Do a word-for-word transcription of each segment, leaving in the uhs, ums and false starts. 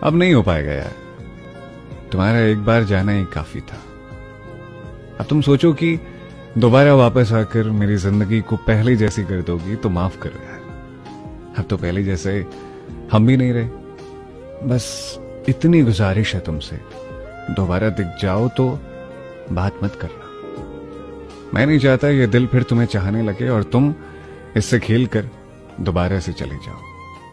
अब नहीं हो पाएगा यार, तुम्हारा एक बार जाना ही काफी था। अब तुम सोचो कि दोबारा वापस आकर मेरी जिंदगी को पहले जैसी कर दोगी तो माफ करो यार। अब तो पहले जैसे हम भी नहीं रहे। बस इतनी गुजारिश है तुमसे, दोबारा दिख जाओ तो बात मत करना। मैं नहीं चाहता ये दिल फिर तुम्हें चाहने लगे और तुम इससे खेल कर दोबारा से चले जाओ।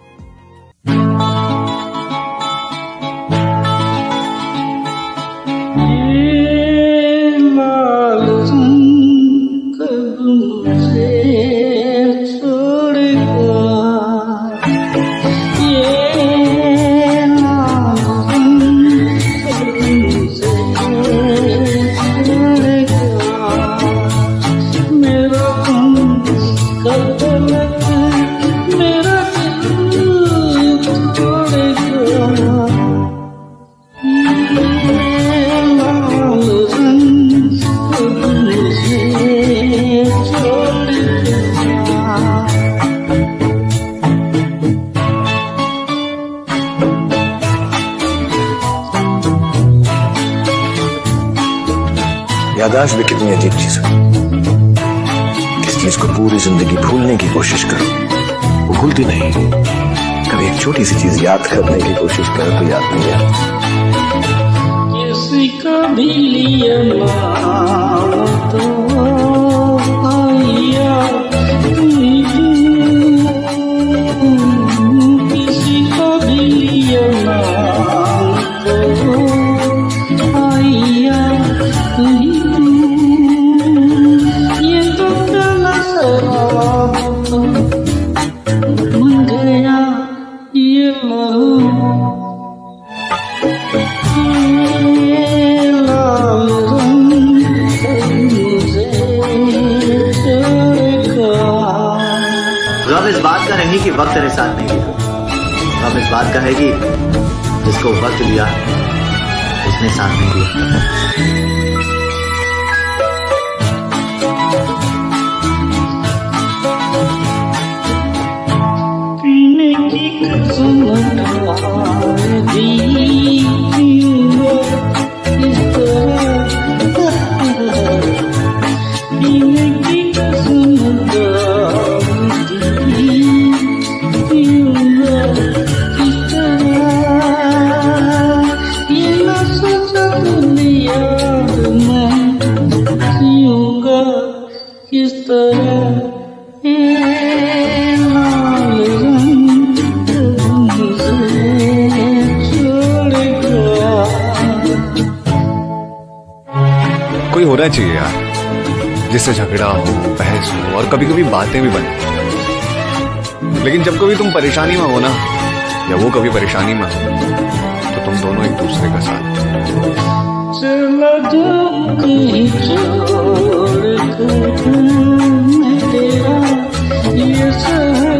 याददाश्त भी कितनी अजीब चीज है। किस चीज को पूरी जिंदगी भूलने की कोशिश करो, वो भूलती नहीं। कभी एक छोटी सी चीज याद करने की कोशिश करो तो याद नहीं आती। किसी का भी लिया नाम तो आया, किसी का भी लिया नाम तो आया। रब इस बात का नहीं कि वक्त तेरे साथ नहीं दिया, रब इस बात का है कि जिसको वक्त दिया उसने साथ नहीं दिया। पीने की कसम दी इस तरह, पीने की कसम किस तरह कोई होना चाहिए यार जिससे झगड़ा हो, बहस हो और कभी कभी बातें भी बने। लेकिन जब कभी तुम परेशानी में हो ना, या वो कभी परेशानी में हो, तो तुम दोनों एक दूसरे का साथ चला जाऊं कहीं छोड़ कर मैं तेरा ये शहर